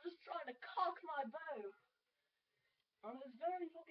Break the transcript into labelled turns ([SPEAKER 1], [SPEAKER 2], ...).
[SPEAKER 1] just trying to cock my bow. And it's very fucking